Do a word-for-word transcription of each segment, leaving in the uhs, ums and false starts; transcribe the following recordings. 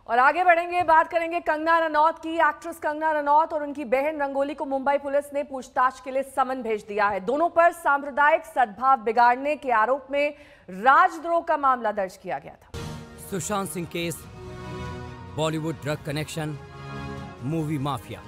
और आगे बढ़ेंगे, बात करेंगे कंगना रनौत की। एक्ट्रेस कंगना रनौत और उनकी बहन रंगोली को मुंबई पुलिस ने पूछताछ के लिए समन भेज दिया है। दोनों पर सांप्रदायिक सद्भाव बिगाड़ने के आरोप में राजद्रोह का मामला दर्ज किया गया था। Sushant Singh case, Bollywood drug connection, movie mafia,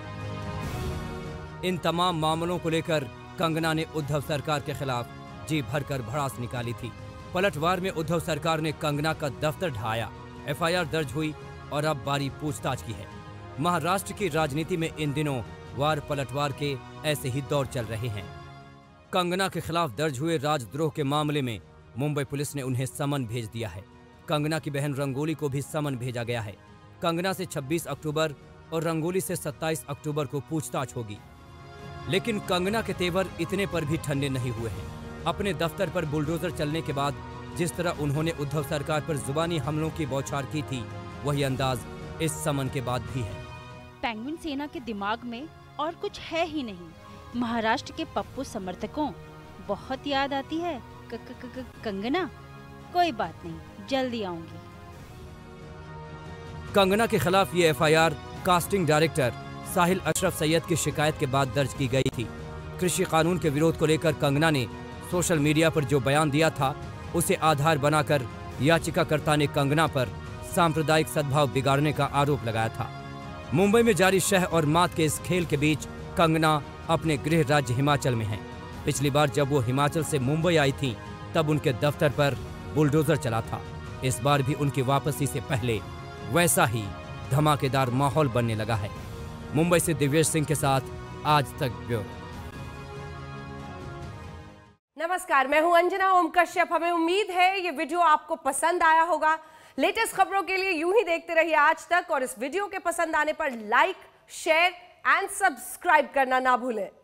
इन तमाम मामलों को लेकर कंगना ने उद्धव सरकार के खिलाफ जी भरकर भड़ास निकाली थी। पलटवार में उद्धव सरकार ने कंगना का दफ्तर ढहाया, एफ आई आर दर्ज हुई और अब बारी पूछताछ की है। महाराष्ट्र की राजनीति में इन दिनों वार पलटवार के ऐसे ही दौर चल रहे हैं। कंगना के खिलाफ दर्ज हुए राजद्रोह के मामले में मुंबई पुलिस ने उन्हें समन भेज दिया है। कंगना की बहन रंगोली को भी समन भेजा गया है। कंगना से छब्बीस अक्टूबर और रंगोली से सत्ताईस अक्टूबर को पूछताछ होगी। लेकिन कंगना के तेवर इतने पर भी ठंडे नहीं हुए हैं। अपने दफ्तर पर बुलडोजर चलने के बाद जिस तरह उन्होंने उद्धव सरकार पर जुबानी हमलों की बौछार की थी, वही अंदाज इस समन के बाद भी है। पेंगुइन सेना के दिमाग में और कुछ है ही नहीं। महाराष्ट्र के पप्पू समर्थकों बहुत याद आती है क -क -क -क कंगना। कोई बात नहीं, जल्दी आऊंगी। कंगना के खिलाफ ये F I R casting director Sahil Ashraf Syed की शिकायत के बाद दर्ज की गई थी। कृषि कानून के विरोध को लेकर कंगना ने सोशल मीडिया पर जो बयान दिया था, उसे आधार बनाकर याचिकाकर्ता ने कंगना पर सांप्रदायिक सद्भाव बिगाड़ने का आरोप लगाया था। मुंबई में जारी शह और मात के इस खेल के बीच कंगना अपने गृह राज्य हिमाचल में है। पिछली बार जब वो हिमाचल से मुंबई आई थी, तब उनके दफ्तर पर बुलडोजर चला था। इस बार भी उनकी वापसी से पहले वैसा ही धमाकेदार माहौल बनने लगा है। मुंबई से दिव्येश सिंह के साथ आज तक ब्यूरो। नमस्कार, मैं हूं अंजना ओम कश्यप। हमें उम्मीद है ये वीडियो आपको पसंद आया होगा। लेटेस्ट खबरों के लिए यूं ही देखते रहिए आज तक, और इस वीडियो के पसंद आने पर लाइक, शेयर एंड सब्सक्राइब करना ना भूलें।